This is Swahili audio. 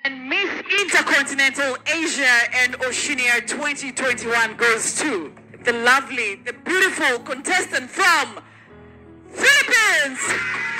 And Miss Intercontinental Asia and Oceania 2021 goes to the lovely, the beautiful contestant from Philippines.